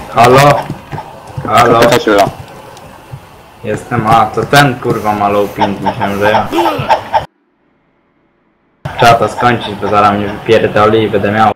Halo? Halo? Halo. Jestem, a to ten kurwa ma low ping, myślałem, że ja. Trzeba to skończyć, bo zaraz mnie wypierdoli i będę miał